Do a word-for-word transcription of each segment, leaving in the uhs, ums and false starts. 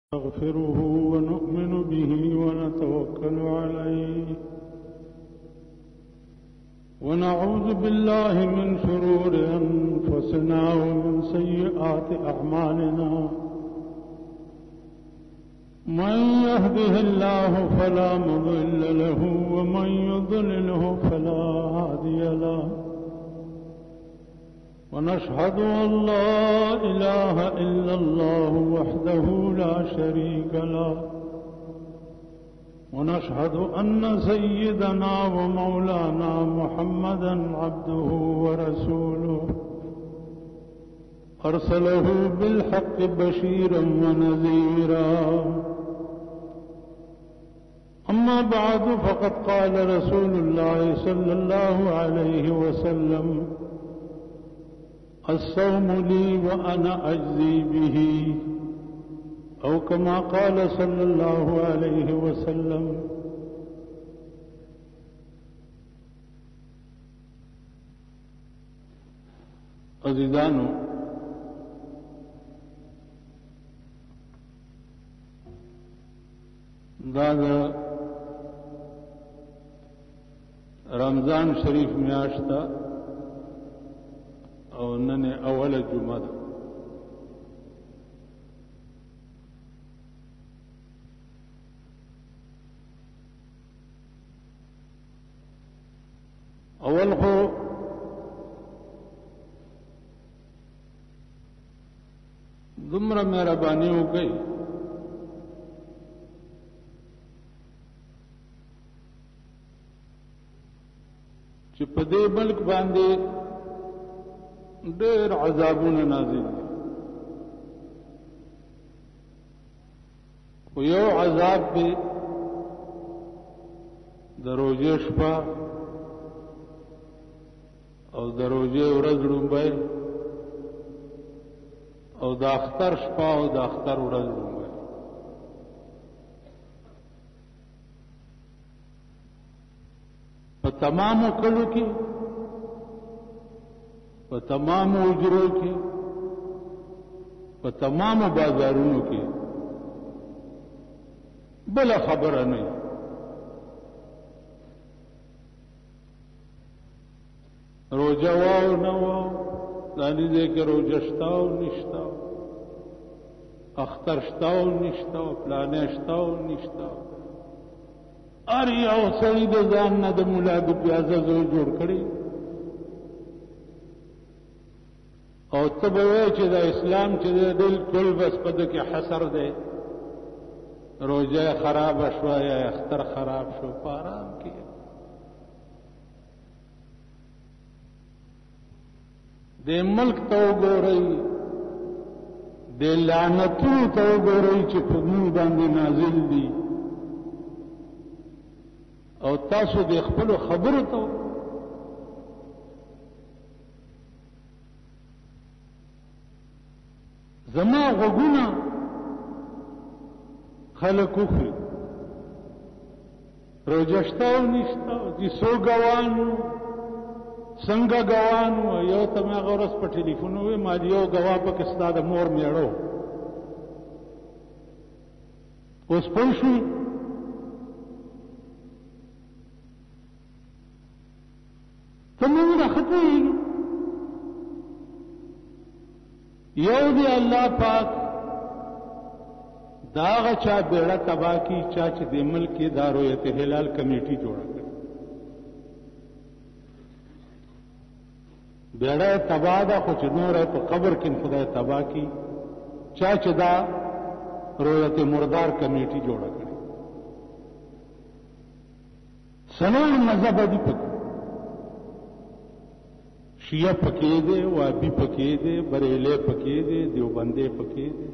نستغفره ونؤمن به ونتوكل عليه ونعوذ بالله من شرور أنفسنا ومن سيئات أعمالنا من يهده الله فلا مضل له ومن يضلله فلا هادي له ونشهد أن لا إله إلا الله وحده لا شريك له ونشهد أن سيدنا ومولانا محمدا عبده ورسوله أرسله بالحق بشيرا ونذيرا أما بعد فقد قال رسول الله صلى الله عليه وسلم الصوم لي وأنا أجزي به أو كما قال صلى الله عليه وسلم عزیزانو دا رمضان شریف میاشتا او نن اول جمعه ده اول خو دومره مهرباني وکړئ چې په دې ملک باندې ډېر عذابونه نازل دي خو یو عذاب دی د روژې شپه او د روژې ورځ لومبی او د اختر شپه او د اختر ورځ لومبی په تمامو کلو کې په تمامو اجرو کې په تمامو بازارونو کې بل خبره نه روزه واو نه واو دانی دې کې روزه شتاو نشتاو اختر شتاو نشتاو پلانې شتاو نشتاو ار یو سړي د ځان نه د مولا د پیازه زو جوړ کړي او تبوی چې د اسلام چې د بالکل بس پد کې حصر دی روزه خراب شو یا اختر خراب شو پارام کې د ملک تو ګورئ د لعنتونو تو ګورئ چې په موږ باندې نازل دي او تاسو د خپل خبرو ته زما غوګونه خلکو خو روجشتاو نشتاو دي سو غوانو څنګه غوانو یو ته ما غورس په ټلیفون وې ما یو غوا په کې ستاده مور میړو اوس پوښي تمونه خطه یو دی الله پاک داغه چا بیړه تبا کی چا چې د ملک دارویت هلال کمیټي جوړه کړ بیړه تبا دا خو چې نور په قبر کې خدای تبا کی چا چې دا رویت مردار کمیټي جوړه کړ سنور مذهب دی پک شیعہ پکې دي وابي پکې دي بریلې پکې دي دیوبندې پکې دي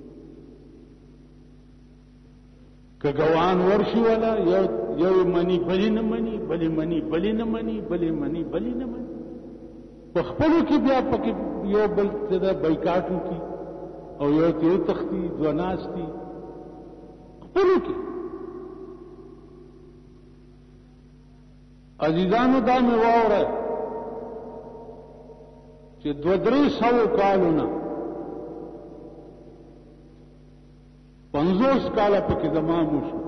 کګوان ورشي ولا یو یو منی بلی نه منی بلی منی بلی نه منی بلی منی بلی نه منی په خپل کې بیا پکې یو بل څه بایکاټو کی او یو ته تختی ځناستي خپل کې عزیزانو دا مې واوره چې دو درې سو کالونه پنځوس کاله پکې زما موشو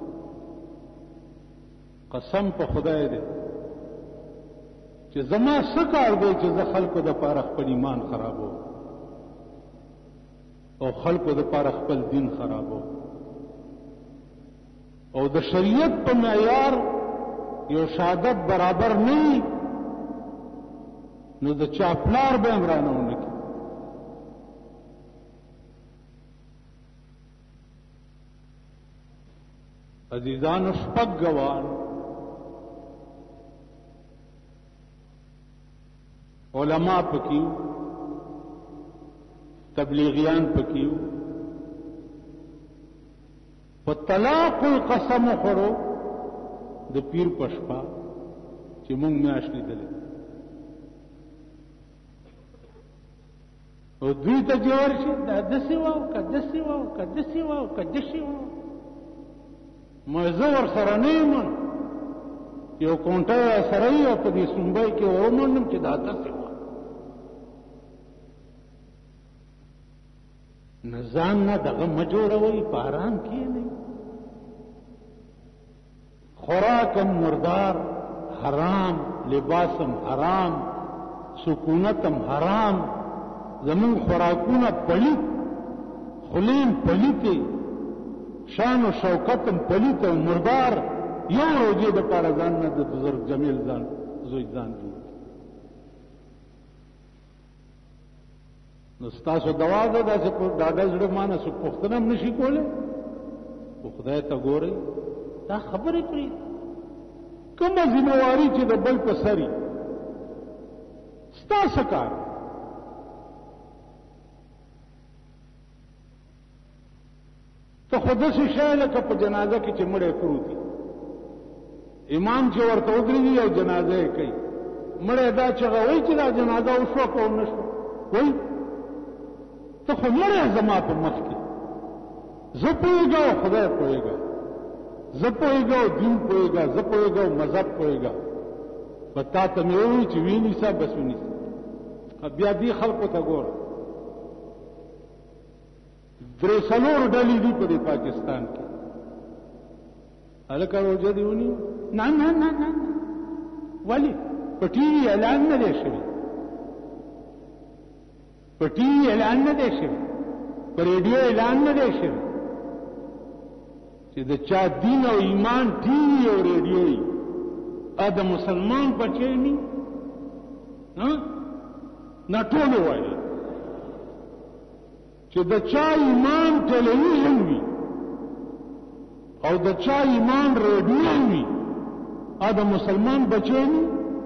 قسم په خدای دی چې زما څه کار دی چې زه خلکو د پاره خپل ایمان خرابو او خلکو د پاره خپل دین خرابو او د شریعت په معیار یو شهادت برابر نه نو د چا پلار به هم رانه ونه کړي. عزیزانو شپږ ګوان علماء پکیو تبلیغیان پکیو په طلاق القسم خورو د پیر پشپا چې مونږ میاش لیدلې او دوی ته جوړ شي دا دسی واو کدسی واو کدسی واو کدسی واو مزه ور سره نه یم یو کونټه سره یو په دې سنبای کې ومنم چې دا دسی واو نظام نه دغه مجوړوي پاران کې نه خوراکم مردار حرام لباسم حرام سکونتم حرام زمون خوراکونه پلیت خلیم پلیتی شان و شوکتم پلیت و مردار یو روجه د پاره ځان نه د بزرگ جمیل ځان زوی ځان جوړ نو ستاسو دوا ده داسې په ډاډه زړه مانه څوک پوښتنه هم نشي کولی خو خدای ته ګورئ دا خبرې کړي کومه ذمہواري چې د بل په سري ستاسو کار ته خو داسې شی لکه په جنازه کې چې مړی پروت وي امام چې ورته ودرېږي او جنازه یې کوي مړی دا چغه وایي چې دا جنازه وشوه که ونه شوه وایي ته خو مړی زما په مخ کې زه پوهېږه او خدای پوهېږه زه پوهېږه او دین پوهېږه زه پوهېږه او مذهب پوهېږه په تا ته مې ووایي چې وینیسه بس ونیسه بیا دې خلقو ته ګوره درې څلور ډلې دي په دې پاکستان کې هلکه روژه دې ونیو نه نه نه نه ولې په ټي وي اعلان نه دی شوی په ټي وي اعلان نه دی شوی په ریډیو اعلان نه دی شوی چې د چا دین او ایمان ټي وي او ریډیو وي ا د مسلمان بچی ني نه ټول وایي چې د چا ایمان ټلویزیون وي او د چا ایمان ریډیو وي ا د مسلمان بچی ني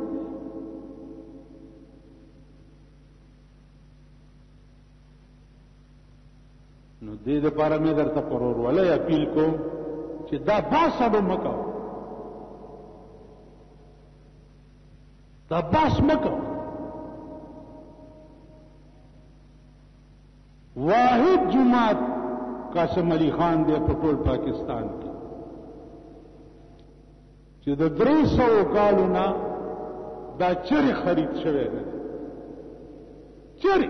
نو دې لپاره مې درته پرور ولې اپیل کوم چې دا باسه مکو دا باس مکو واحد جماعت قاسم علی خان دې په ټول پاکستان کې چې د درې سوو کالو نه دا چرې خرید شوی دی چرې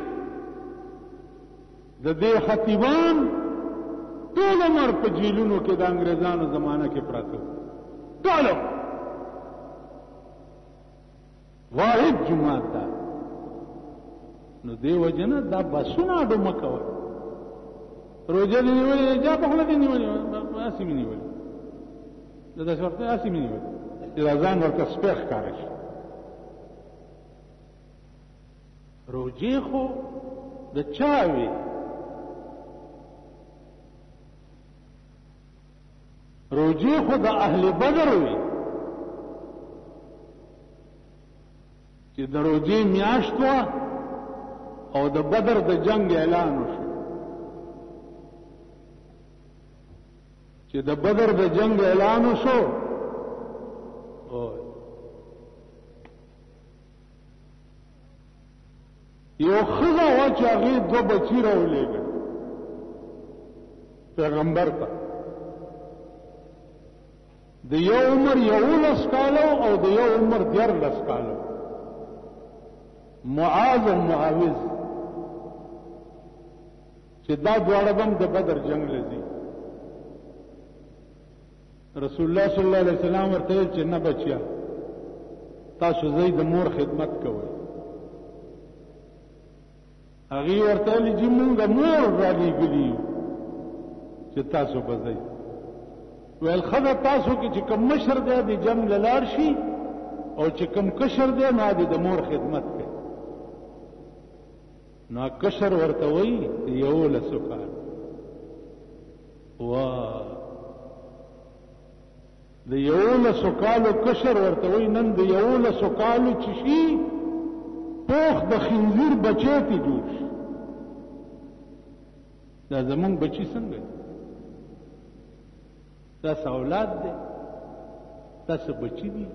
د دې خطیبان ټول عمر په جیلونو کې د انګريزانو زمانہ کې پراته ټول واحد جماعت دا نو دی وجنه دا بسونه اډو مکو روزه دی نیولې جا په خله دی نیولې اسی می نیولې دا د څورته اسی می نیولې د ځان ورته سپېخ کارش روزه خو د چاوي روجی خود اهل بدر وی چې د روجی میاشت وا او د بدر د جنگ اعلان وشو چې د بدر د جنگ اعلان وشو او یو خزا وا چې هغه دو بچی راولېږي پیغمبر ته د یو عمر یولس کالو او د یو عمر دیارلس کالو معاذ او معاوض چې دا دواړه هم د بدر جنگ لذي رسول الله صلی الله علیه وسلم ورته چې نه بچیا تاسو زوی د مور خدمت کوئ. هغه ورته ویل چې مونږ مور را لېږلي چې تاسو به ځئ. ویل ښه تاسو کې چې کوم مشر دی د جنګ له لاړ شي او چې کوم کشر دی نو د مور خدمت کوي. نو کشر ورته وایي یولسو کال. واه د یولسو کالو کشر ورته وایي نن د یولسو کالو چې شي پوخ د خنزیر بچی ته جوړ شي. دا زمونږ بچی څنګه دی؟ تاسو اولاد دی، تاسو بچی دی.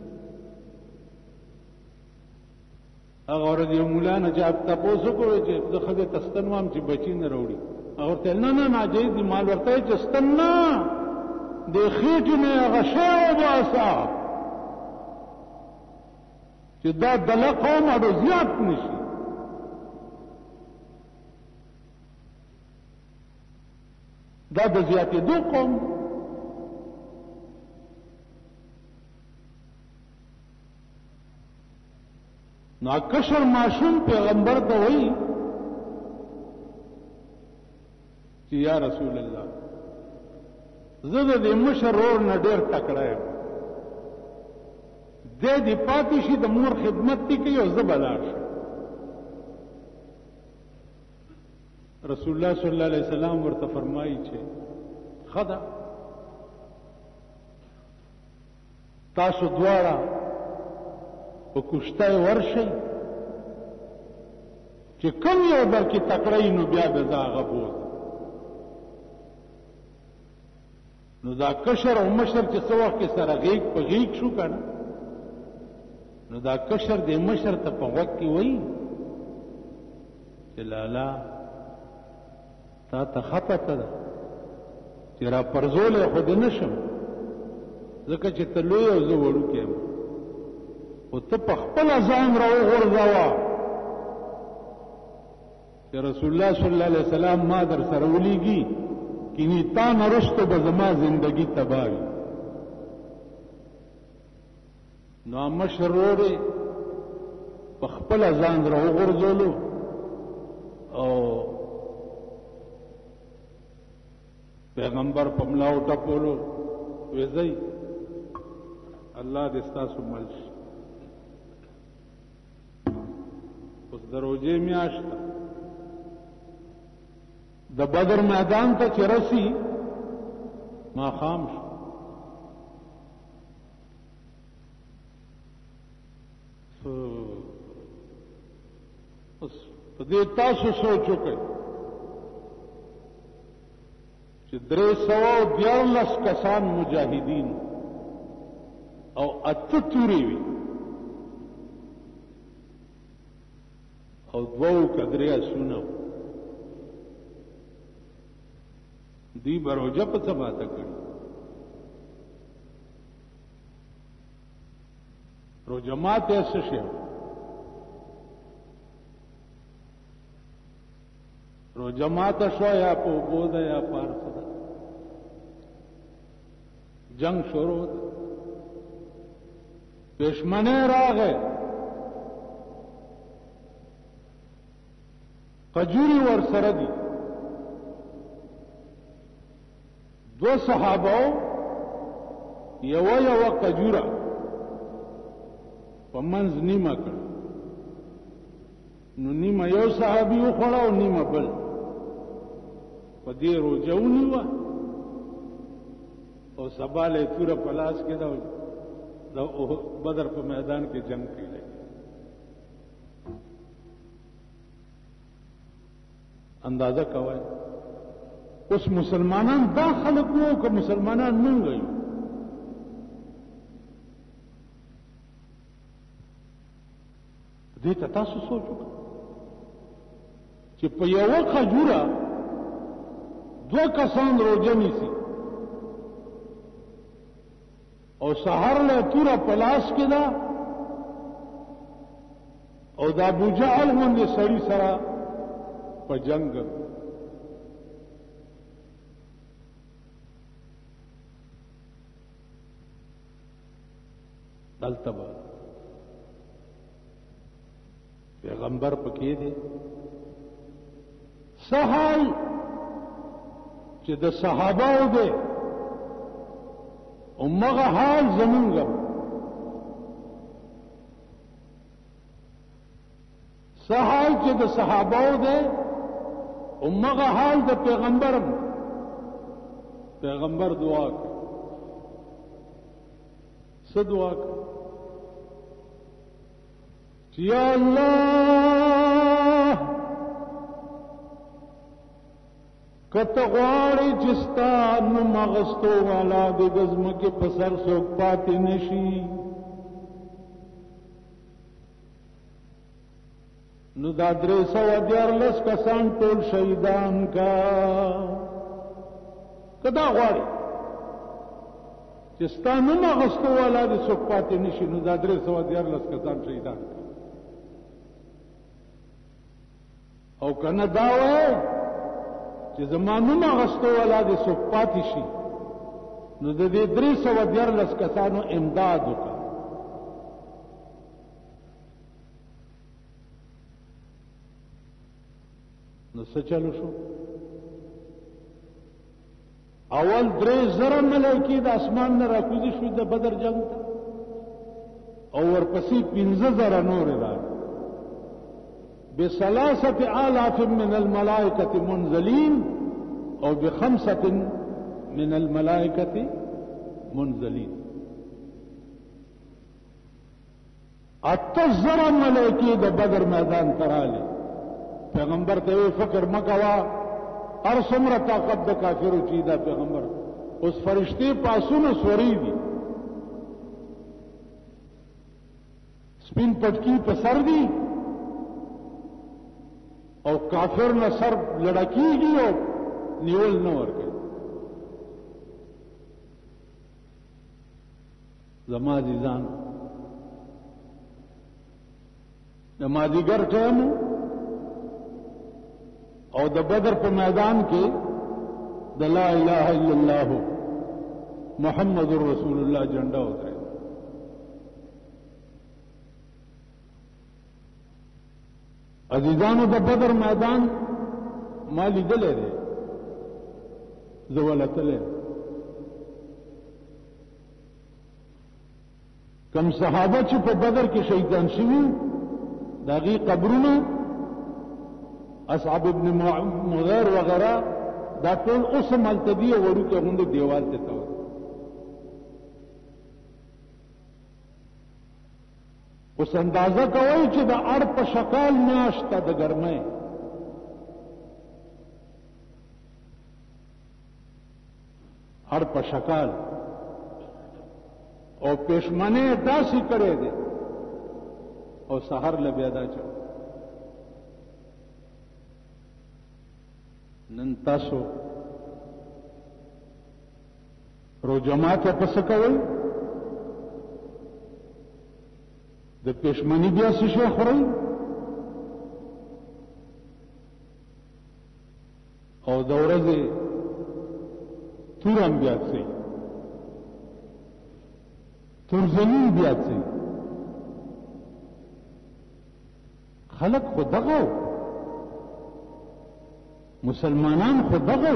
هغه ورځ یو مولا نه چې تاسو کوی چې د خدای تستن وام چې بچی نه وروړي. هغه ورته نه نه ناجیز دی. مال ورته چې ستن نه د خېټې نه هغه شی وباسه چې دا دله قوم اړو زیات نشي. دا د زیاتېدو قوم. نو کشر معصوم پیغمبر ته وایي چې یا رسول الله زه د دې مشر ورور نه ډېر تکړه یم، دې دې پاتې شي د مور خدمت دې کوي او زه به لاړ شم. رسول الله صلی الله علیه وسلم ورته فرمایي چې ښه ده تاسو دواړه په کوشته ورشئ چې کوم یو درکې تکړه نو بیا به زه هغه بوځم. نو دا کشر او مشر چې څه وخت کې سره غیږ په غیږ شو که نه، نو دا کشر د مشر ته په غوږ کې وایي چې لالا تا ته ښه پته ده چې را پرزولی خو دې نه شم ځکه چې ته لوی او زه وړوکی یم، خو ته په خپله ځان را وغورځوه چې رسول الله صلی الله علیه وسلم ما در سره ولیږي کینی تا نرستو به زما زندگی تباوی. نو مشر ورور په خپله ځان را وغورځولو او پیغمبر په ملا وټپولو وی ځئ الله دې ستاسو مل شي. اوس د روژې میاشت ده، د بدر میدان ته چې رسی ماښام شو. اوس په دې تاسو سوچ وکړئ چې درې سوه او دیارلس کسان مجاهدین او اته تورې وي او دوو که درې آسونه دوی به روژه په څه ماته کړي. روژه ماته څه شی؟ روژه ماته شوه یا په اوبو ده یا په هر څه ده. جنگ شروع ده، دشمنی راغی، قجوری ور سره دي. دو صحابه یو یو قجوره په منځ نیمه کړ. نو نیمه یو صحابي وخوړه او نیمه بل. په دې روژه ونیوه او سبا له توره په لاس کې ده د بدر په میدان کې جنگ کوي. اندازه کوئ اوس مسلمانان دا خلق وو که مسلمانان مونږ یو؟ دې ته تاسو سوچ وکړئ چې په یوه خجوره دوه کسان روژه نیسي او سحر له توره په لاس کې ده او د ابوجهل غوندې سړي سره په جنګ. دلته به پیغمبر پکې دی سحال چې د صحابهو دی امغه حال زمونږ سحال چې د صحابهو دی امغه حال د پیغمبرم پیغمبر دعا کوي څه دعا کوي چې یا الله کته غواړي چې ستا نوم اغستو والا د ځمکې په سر څوک پاتې نشي نو دا درې سوه دیارلس کسان ټول شهیدان کا که دا غواړي چې ستا نوم اغستو والا د څوک پاتې نشي نو دا درې سوه دیارلس کسان شهیدان کا او کنه دا وایي چې زما نوم اغستو والا د څوک پاتې شي نو د دې درې سوه دیارلس کسانو امداد وکړه نو څه چلو شو اول درې زره ملایکې د اسمان نه راکوزي شوې د بدر جنگ ته او ورپسې پنځه زره نورې راغلې بثلاثة آلاف من الملائكة منزلين او بخمسة من الملائكة منزلين اتزر ملائكي د بدر میدان تراله پیغمبر ته فکر مکوا هر څومره طاقت د کافرو چی دا پیغمبر اوس فرشتي پاسونه سوري دي سپین پټکی په سر دي او کافر نه سر لړکیږي او نیول نه ورکوي زما عزیزان د مازدیګر ټایم او د بدر په میدان کې د لا اله الا الله محمد رسول الله جنډا وتره عزیزانو د بدر میدان ما لیدلې دی زولتلې کم صحابه چې په بدر کې شهیدان شوي داغي قبرونه اصحاب ابن مغیر وغیرہ دا ټول اوس ملتبی وړو کې غونډه دیوال ته تاو اوس اندازه کوي چې د اړ په شکل میاشته د ګرمۍ اړ په شکل او پښمنه داسې کړې دي او سحر لبیدا چا نن تاسو رو جماعت پس کوي د پښمنی بیا څه شي خوري او د ورځې تورم بیا څه تورزنی بیا څه خلق خو دغه مسلمانان خو دغه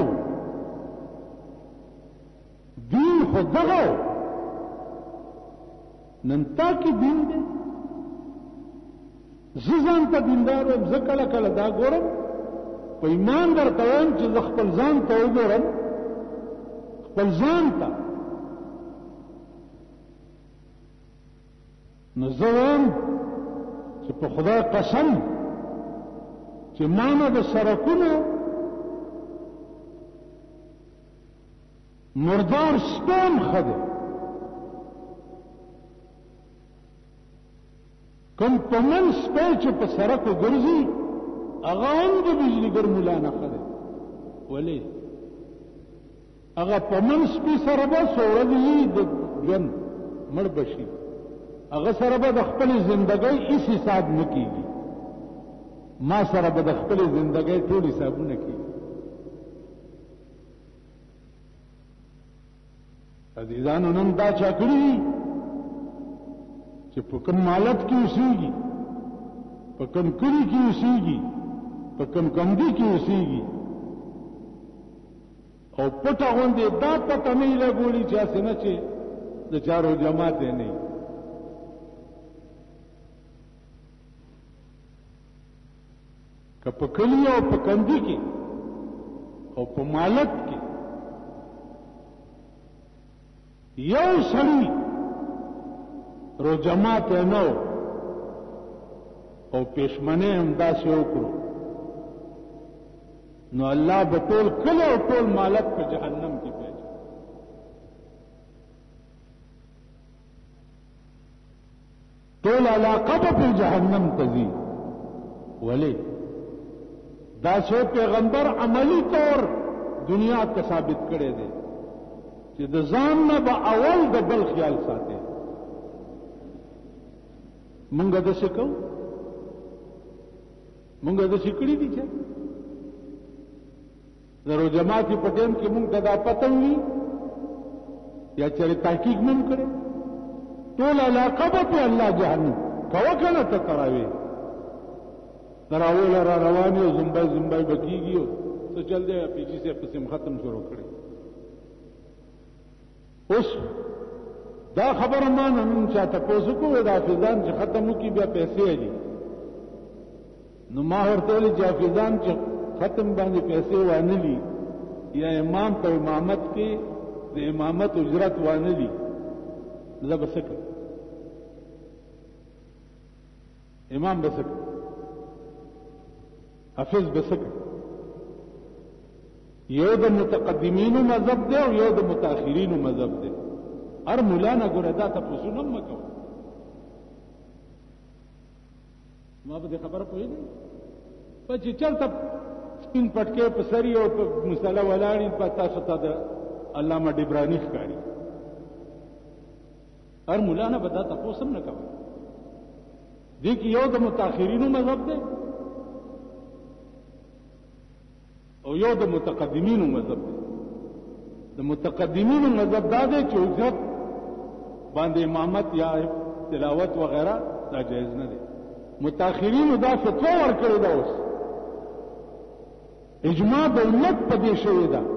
دین خو دغه نن تا کې دین دی ززان ته دیندار او زکله کله دا ګورم په ایمان درته وایم چې ز خپل ځان ته وګورم خپل ځان ته نو زه وایم چې په خدای قسم چې ما نه د سرکونو مردار سپین خده کم پمن سپی چې په سرکو ګرځي هغه هم د بجلیګر مولا نه خده ولې هغه پمن سپی سره به سورځي د ژوند مړ بشي هغه سره به د خپل ژوندۍ هیڅ حساب نه کیږي ما سره به د خپل ژوندۍ ټول حسابونه کیږي عزیزانو نن دا چا کړی چې په کوم مالت کې اوسېږي، په کوم کلي کې اوسېږي، په کوم کندي کې اوسېږي، او پټه غوندې دا پته نه یې لګولي چې هسې نه چې د چارو جماعت یې نه وي. که په کلي او په کندي کې او په مالت کې یو سړي رو جماعت یې نه او پېشمنۍ هم داسې وکړو، نو الله به ټول کلی او ټول مالک په جهنم کې پیدا. ټول علاقه به په جهنم ته ځي. ولې؟ دا شی پیغمبر عملی طور دنیا ته ثابت کړی دی چې د ځان نه به اول د بل خیال ساتي. مونږ داسې کوو؟ مونږ داسې کړي دي چې زرو جماعتي په ټیم کې مونږ ته دا پته وي یا چېرې تحقیق مونږ کړی، ټول علاقه به په الله جهنم کوه که نه ته تراوی تراویله را روانې او زمبای زمبای به کېږي او څه چل دی پیجي صاحب پسې ختم شروع کړی. اوس دا خبره ما نن چا تپوس وکړو د حافظان چې ختم وکړي بیا پیسې دي، نو ما ورته ویلي چې حافظان چې ختم باندې پیسې وانلی یا امام په امامت کې د امامت اجرت وانلی، زه به څه کړم؟ امام به څه کړم؟ حافظ به څه کړم؟ یو د متقدمینو مذهب دی او یو د متاخرینو مذهب دی. هر مولا نه ګوره دا تپوسونه مه کوه. ما په دې خبره پوهېږئ په چې چلته سپین پټکې په سري او په مسله ولاړې په تاسو ته د علامه ډبراني ښکاري. هر مولا نه به دا تپوس هم نه کوه. دې کې یو د متاخرینو مذهب دی او یو د متقدمینو مذهب دی. د متقدمینو مذهب دا دی چې اجرت باندې امامت یا تلاوت وغیرہ دا جایز نه دی. متاخرینو دا فتوا ورکړې ده، اوس اجماع د امت په دې شوې ده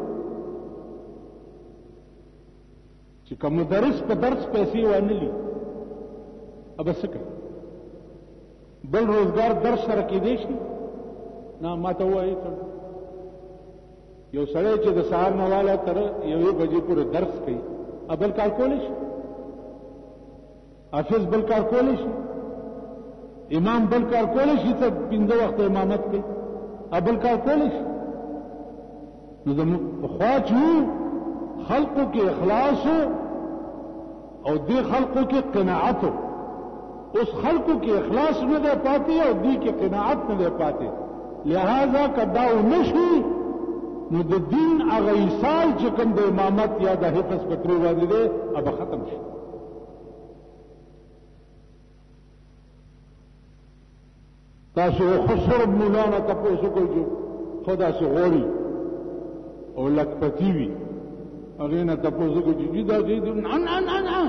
چې که مدرس په درس پیسې وانلي ابه څه کوي؟ بل روزګار درس سره کېدی شي؟ نه، ما ته ووایي یو سړی چې د سهار نه واله تر یوې بجې پورې درس کوي، بل کار کولی شي؟ حافظ بل کار کولی شي؟ امام بل کار کولی شي ته پنځه وخته امامت کوي؟ بل کار کولی شي؟ نو زموږ پخوا چې خلقو کې اخلاص او دې خلقو کې قناعت، اوس خلقو کې اخلاص نه دی پاتې او دې کې قناعت نه دی پاتې. لہذا که دا ونشي نو د دین هغه ایصال چې کوم د امامت یا د حفظ په ترې باندې دی ابه ختم شي. تاسو خسر مولانا تپوس وکړئ چې خو داسې غوړي او لکپتي وي، هغې نه تپوس وکړئ چې دا دې نه نه نه نه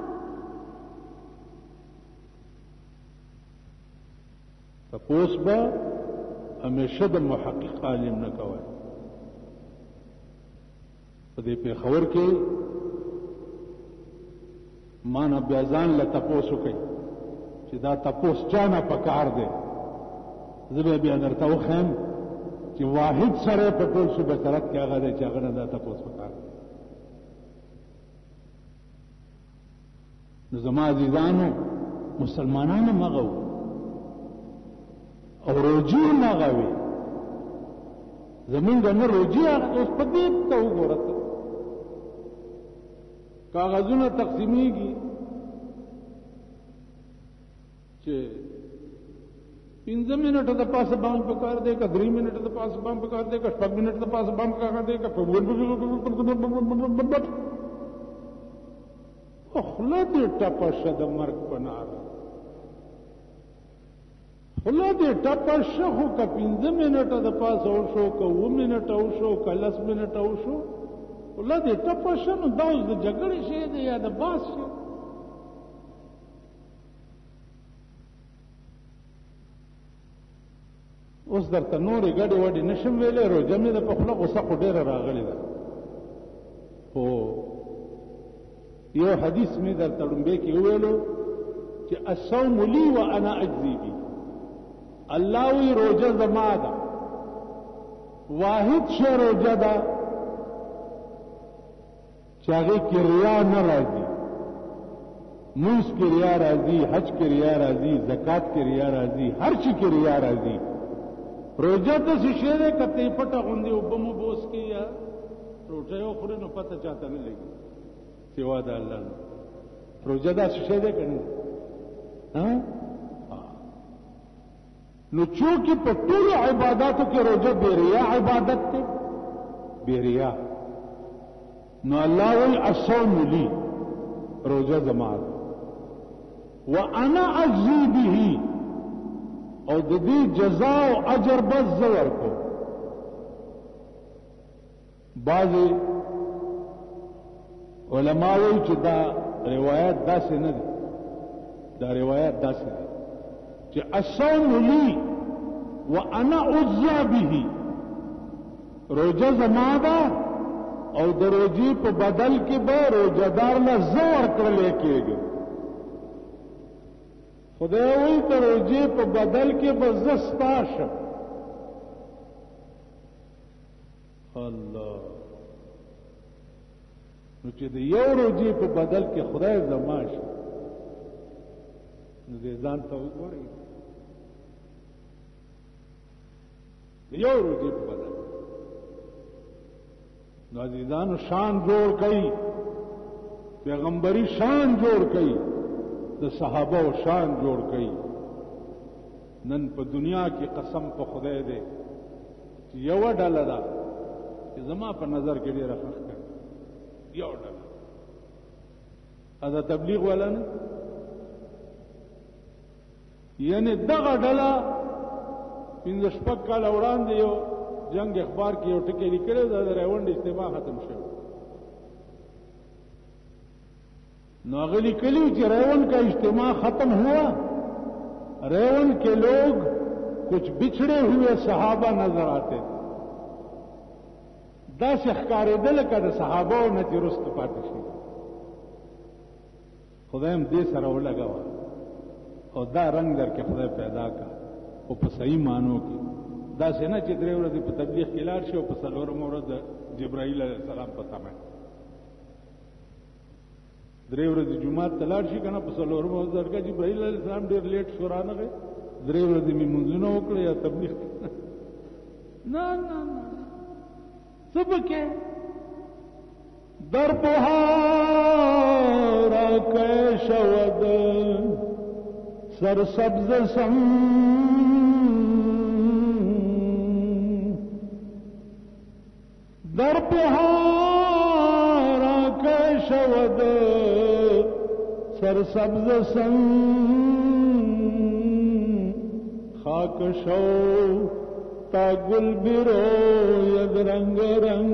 تپوس به همیشه د محقق عالم نه کوئ. په دې پېښور کې ما نه بیا ځان له تپوس وکړئ چې دا تپوس چا نه پکار دی. زه به بیا درته وښیم چې واحد سړی په ټول صوبه سرحد کې هغه دی چې هغه نه دا تپوس پکار دی. نو زما عزیزانو مسلمانانو مغه وو او روجي مغه وي، زمونږ نه روجي اوس په دې ته وګوره، کاغذونه تقسیمیږي چې پنځه منټه د پاسه باندې پکار دی، که درې منټه د پاسه باندې پکار دی، که شپږ منټه د پاسه باندې پکار دی، که خوله دې ټپه شه د مرګ په نار، خوله دې ټپه شه خو که پنځه منټه د پاسه وشو، که اوه منټه وشو، که لس منټه وشو، خوله دې ټپه شه. نو دا اوس د جګړې شی دی یا د باس شی؟ اوس درته نورې ګډې وډې نشم ویلی، روژه مې د په خوله غوسه خو ډېره راغلې ده. خو یو حدیث مې درته ړومبې کې وویلو چې الصوم لی و انا اجزي بی. الله وی روژه زما ده، واحد شی روژه ده چې هغې کې ریا نه راځي. منځ کې ریا راځي، حج کې ریا راځي، زکات کې ریا راځي، هر شي کې ریا راځي. روژه داسې شی دی که ته یې پټه غوندې اوبه مو بوس کې یا روټۍ وخورې نو پته چاته نه لګي سوا د الله نه. روژه داسې شی دی که نه؟ نو چونکې په ټولو عباداتو کې روژه بې ریا عبادت دی، بې ریا، نو الله وایي الصوم لی، روژه زما ده، وانا اجزي به، او د دې جزا او اجر بس زه ورکوم. بعضې علما وایي چې دا روایت داسې نه دی، دا روایت داسې دی چې الصوم لی وانا اجزا به، روژه زما ده او د روژې په بدل کې به روژهدار له زه ورکړلی کېږم. خدای وایي د روژې په بدل کې به زه ستا شم. الله، نو چې د یو روژې په بدل کې خدای زما شي، نو دې ځان ته وګورئ، د یو روژې په بدل. نو عزیزانو شان جوړ کړي، پیغمبري شان جوړ کړي، د صحابه شان جوړ کړي. نن په دنیا کې قسم په خدای دی چې یو ډله ده چې زما په نظر کې ډېره ښه ښکاري، یو ډله دا تبلیغ والا نه، یعنی دغه ډله پنځه شپږ کاله وړاندې یو جنگ اخبار کې یو ټکی لیکلی دا د ریوند اجتماع ختم شوی. نو هغه لیکلي چې ریوند کا اجتماع ختم ہوا، ریوند کے لوگ کچھ بچھڑے ہوئے صحابہ نظر آتے تھے. دا سے ښکارېدل لکه د صحابو نه چې رسته پاتې شي. خدای هم دې سره ولګوه او دا رنگ در کې خدای پیدا کا او په صحیح معنو کې. دا څنګه چې درې ورځې په تبلیغ کې لاړ شي او په څلورمه ورځ د جبرائیل علیه السلام په تمه درې ورځې جمعه ته لاړ شي کنه، په څلورمه ورځ درګه جبرائیل علیه السلام ډېر لیټ شو رانغی، درې ورځې مې منځونه وکړه یا تبلیغ نه نه نه څه پکې در بهار کې شود سر سبز سم در بهار کې شود سر سبز سم خاک شو تا گل برو ید رنگ رنگ.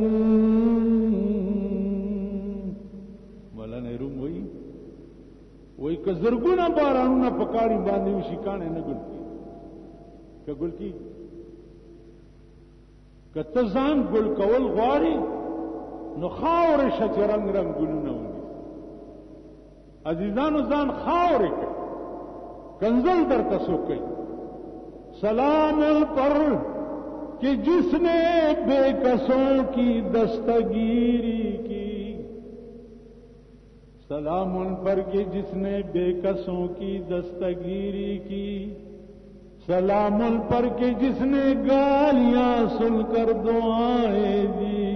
مولانا روم وی وی که زرگونا بارانونا پکاری باندې وشي کاڼې نه ګل کی که ګل کی که ته ځان ګل کول غواړې نو خاورې شه چې رنګ رنګ ګلونه ونیسي. عزیزانو ځان خاورې کړئ، کنزل درته څوک کوي. سلام پر کہ جس نے بے کسوں کی دستگیری کی، سلام ان پر کہ جس نے بے کسوں کی دستگیری کی، سلام ان پر کہ جس نے گالیاں سن کر دعائیں دی.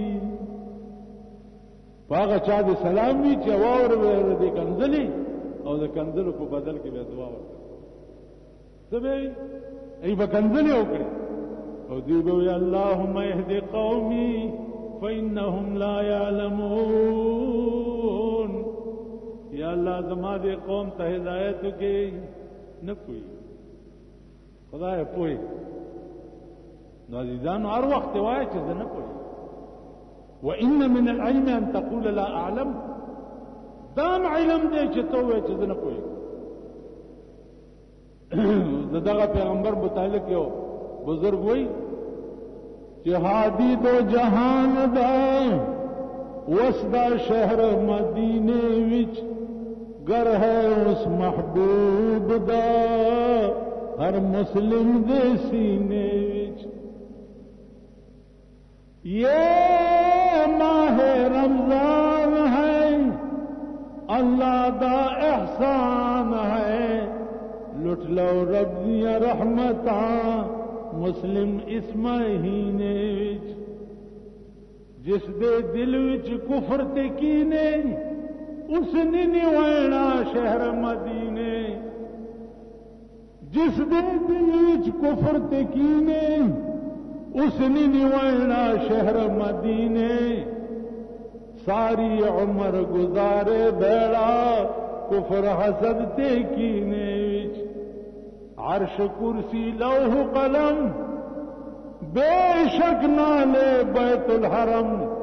پاغه چا دې سلام وی چې واور ور دې کنځلې او د کنځلو په بدل کې به دعا وکړي. څه به ای به کنځلې وکړي او دی به اللهم اهد قومي فانهم لا يعلمون. یا الله زما دې قوم ته هدایت وکړي، نه کوي خدای پوي. نو عزیزانو هر وخت وایي چې زه نه پوي. وان من العلم ان تقول لا اعلم، دام علم دې چې ته وایې چې زه نه پوي. دغه پیغمبر متعلق یو बुजुर्ग वही जिहादी दो जहान दा वसदा शहर मदीने विच घर है उस महबूब दा हर मुस्लिम दे सीने विच। ये माहे रमजान है अल्लाह दा एहसान है लुट लो रब दियां रहमतां मुस्लिम इस महीने विच। जिस दे दिल विच कुफर ते कीने उसने निवाणा शहर मदीने। जिस दे दिल विच कुफर ते कीने उसने निवाणा शहर मदीने। सारी उम्र गुजारे बेड़ा कुफर हसद ते कीने विच। अर्श कुर्सी लौह कलम बेशक नाले बैतुल हरम